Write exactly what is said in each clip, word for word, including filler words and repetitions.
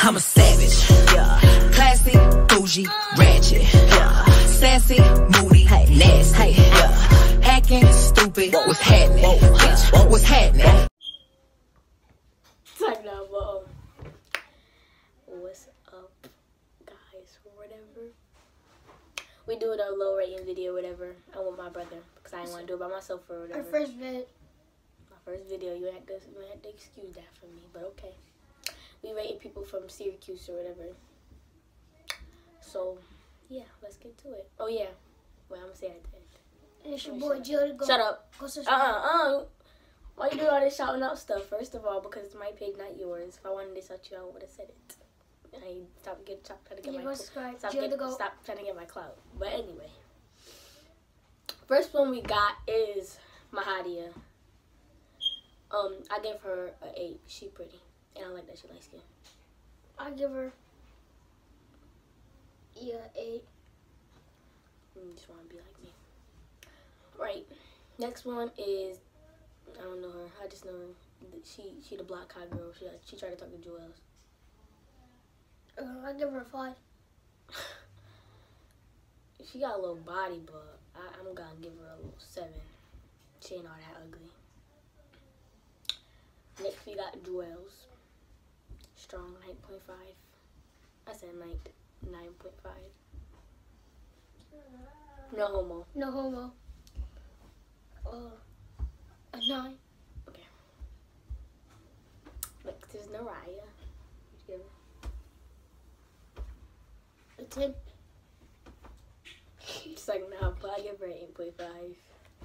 I'm a savage, yeah. Classy, bougie, ratchet, yeah. Sassy, moody, nasty, yeah. Acting stupid, what's happening? Bitch, what's happening? Like now, but um, what's up, guys? Or whatever. We do it a low rating video, or whatever. I want my brother because I didn't want to do it by myself or whatever. Our first vid. My first video. You had to, you had to excuse that from me, but okay. We rated people from Syracuse or whatever. So, yeah, let's get to it. Oh, yeah. Wait, I'm going to say it at the end. And it's your boy, Jill. Go. Shut up. Go subscribe. Uh-uh, uh Why you doing all this shouting out stuff? First of all, because it's my page, not yours. If I wanted to shout you out, I would have said it. I stop get stop trying to get yeah, my subscribe. stop, Jill get, go. stop trying to get my clout. But anyway, first one we got is Mahadia. Um, I give her an eight. She pretty, and I like that she light skin. I give her yeah eight. You just want to be like me, right? Next one is I don't know her. I just know her. She she the black hot girl. She she tried to talk to Joel's. Uh, I give her a five. She got a little body, but I, I'm gonna give her a little seven. She ain't all that ugly. Next we got Joel's. Strong nine point five. I said nine nine point five. No homo. No homo. Uh, a nine. Okay. Next is Naraya. Give her a ten. It's like nah, but I give her an eight point five.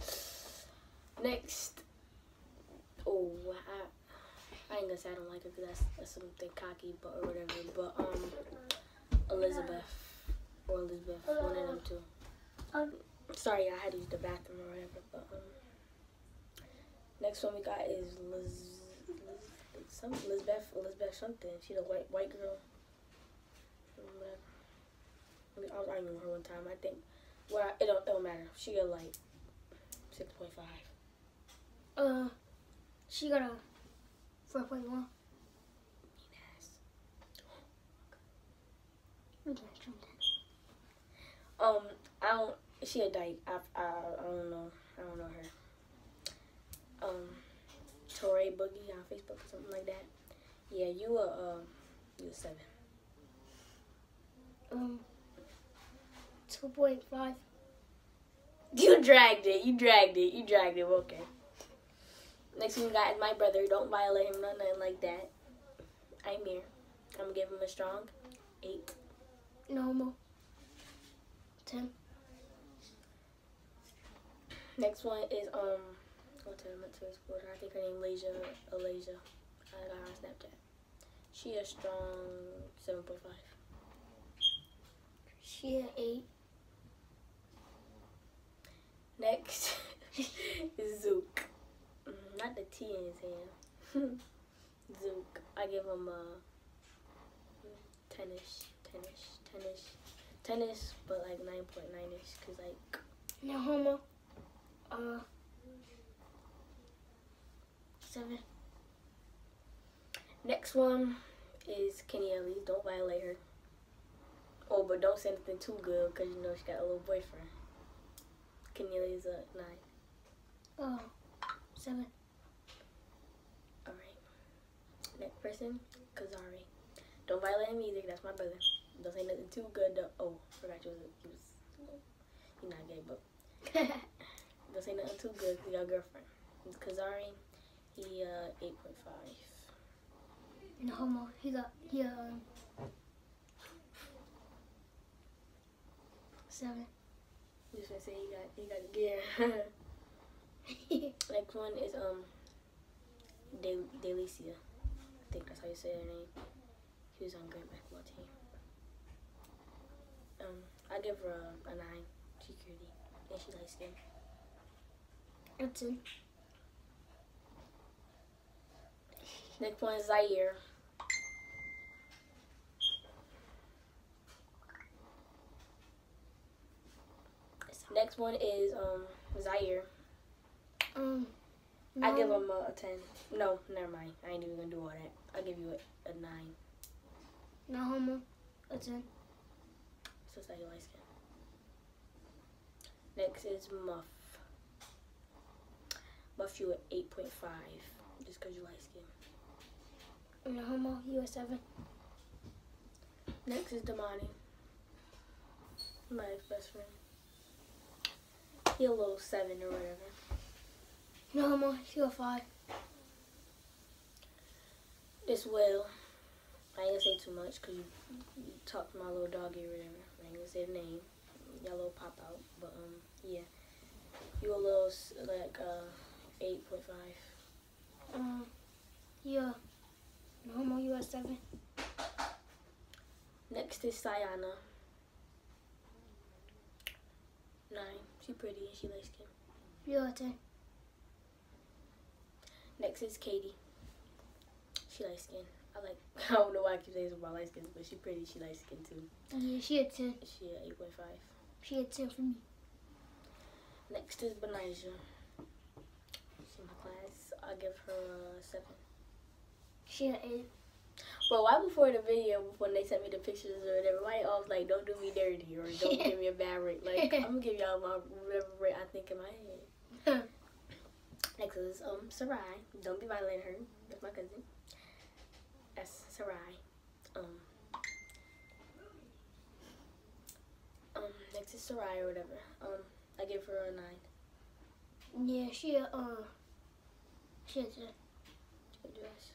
Next, oh, I, I ain't gonna say I don't like her because that's, that's something cocky, but or whatever. But um, Elizabeth or Elizabeth, one of them two. Um, Sorry, I had to use the bathroom or whatever. But um, next one we got is Liz, Liz, some Elizabeth, Elizabeth something. She the white white girl. Whatever. I mean, I was arguing with her one time. I think, well, it don't, it don't matter. She got like six point five. Uh, she got a four point one. Um, I don't. She a dyke. I, I I don't know. I don't know her. Um, Torre Boogie on Facebook or something like that. Yeah, you a um, you a seven. Um, two point five. You dragged it. You dragged it. You dragged it. Okay. Next one we got is my brother. Don't violate him. Nothing like that. I'm here. I'm gonna give him a strong eight. No homo. ten. Next one is um. What's her name? I think her name Lasia. Alasia. I got her on Snapchat. She a strong seven point five. She an eight. Next is Zook. Not the T in his hand. Zook. I give him a ten-ish, ten-ish, ten-ish, ten-ish, but like nine point nine-ish, cause like. No homo. Uh. Seven. Next one is Kenny Ellie. Don't violate her. Oh, but don't say anything too good, cause you know she got a little boyfriend. Kenny Ellie's a nine. Oh, seven. All right. Next person, Kazari. Don't violate him either. That's my brother. Don't say nothing too good. Though. Oh, forgot you was. You was. You're not gay, but don't say nothing too good. Cause you got a girlfriend. Kazari, he uh eight point five. No homo. He got he um. Seven. You just gonna say he got he got the gear. Next one is um De Delicia. I think that's how you say her name. She was on great basketball team. Um, I give her a, a nine. She's cutie and she light skin. A ten. Next one is Zaire. Next one is um Zaire. Um, I give him a, a ten. No, never mind. I ain't even gonna do all that. I'll give you a, a nine. No homo. A ten. So it's like light skin. Next is Muff. Muff you at eight point five, just because you light skin. No homo. You a seven. Next is Damani. My ex-best friend. He a little seven or whatever. No homo. You a five. This Will. I ain't gonna say too much because you, you talk to my little doggy or whatever. I ain't gonna say the name. Y'all little pop out. But, um, yeah. You a little, s- like, uh, eight point five. Um. Yeah. No homo. You a seven. Next is Sayana. Nine. She pretty and she light skin. You a ten. Next is Katie. She light skin. I like, I don't know why I keep saying this about light skin, but she pretty, she light skin too. Yeah, she a ten. She at eight point five. She a ten for me. Next is Benija. She's in my class. I'll give her a seven. She a eight. Bro, why before the video, when they sent me the pictures or whatever, why y'all was like, don't do me dirty or don't give me a bad rate? Like, I'm gonna give y'all my whatever rate I think in my head. Next is um Sarai. Don't be violating her. That's my cousin. That's Sarai. Um, um, next is Sarai or whatever. Um, I give her a nine. Yeah, she a uh. She a ten. Good dress.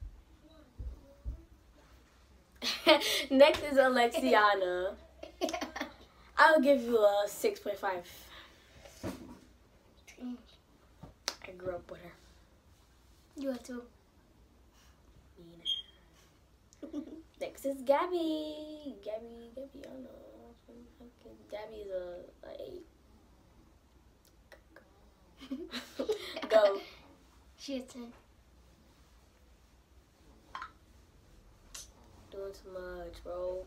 Next is Alexiana. I'll give you a six point five. I grew up with her. You a two. Next is Gabby. Gabby, Gabby, I don't know. Gabby is a, a eight. Go. She a ten. Doing too much, bro.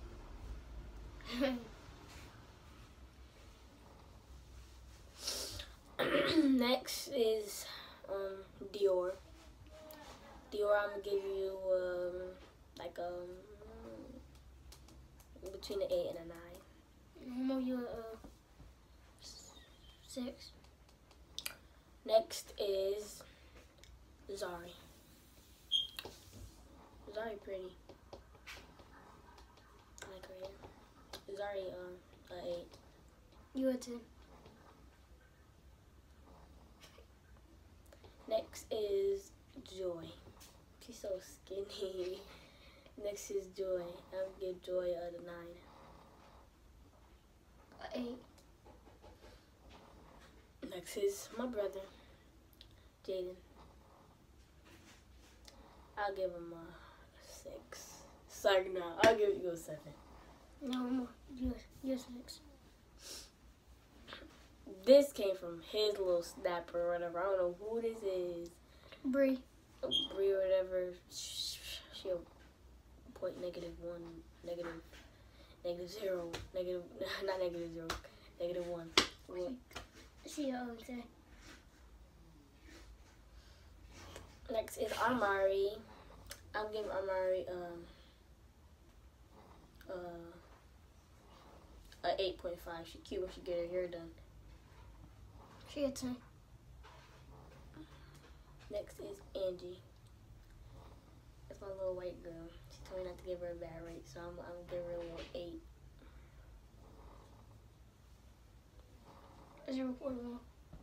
Next is um Dior. Dior, I'm gonna give you um like um between an eight and a nine. Homo, you a uh, six. Next is Zari. Zari pretty. I like her hair. Zari um a eight. You a ten. Next is Joy. She's so skinny. Next is Joy. I'll give Joy a nine. A eight. Next is my brother, Jaden. I'll give him a six. Sorry, no, I'll give you a seven. No homo, you a, you a six. This came from his little snap or whatever. I don't know who this is. Bree. Bree or whatever. She'll point negative one, negative, negative zero, negative, not negative zero, negative one. One. She a ten. Next is Amari. I'm giving Amari um uh a eight point five. She cute when she get her hair done. She a ten. Next is Angie. That's my little white girl. She told me not to give her a bad rate, so I'm, I'm gonna give her a little eight. Is your report wrong?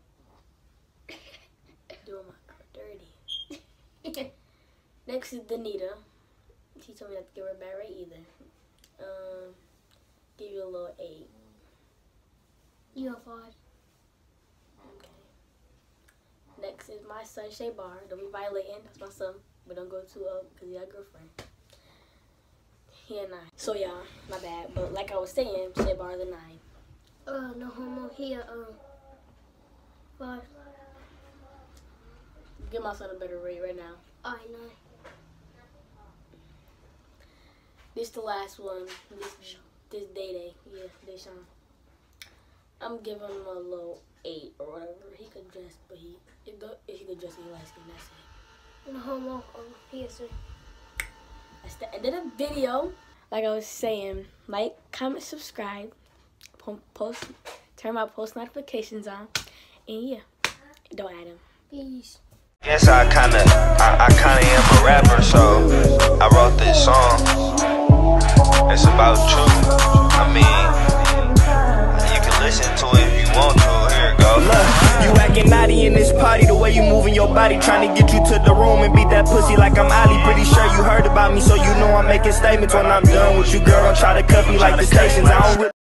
Doing my girl dirty. Next is Danita. She told me not to give her a bad rate either. Um, give you a little eight. You a five. Okay. Next is my son, Shay Bar. Don't be violating. That's my son. But don't go too up because he got a girlfriend. He a nine. So, y'all, my bad. But like I was saying, Shay Bar is a nine. Uh, no homo, he a um, five. Give my son a better rate right now. I nine. This the last one. This, this Day Day. Yeah, Deshaun. I'm giving him a little eight or whatever. He could dress, but he if, the, if he could dress, he likes skin. That's it. No homo, um, he a six. that's the end of the video. Like I was saying, like, comment, subscribe, post, turn my post notifications on, and yeah, don't add them. Peace. Guess I kinda, I, I kinda am a rapper, so I wrote this song. It's about you. I mean, you can listen to it if you want to. Here it goes. Look, you acting naughty in this party, the way you moving your body, trying to get you to the room and beat that pussy like I'm Ali. Pretty sure you heard about me, so you know I'm making statements when I'm done with you, girl. Don't try to cuff me like the stations. I don't really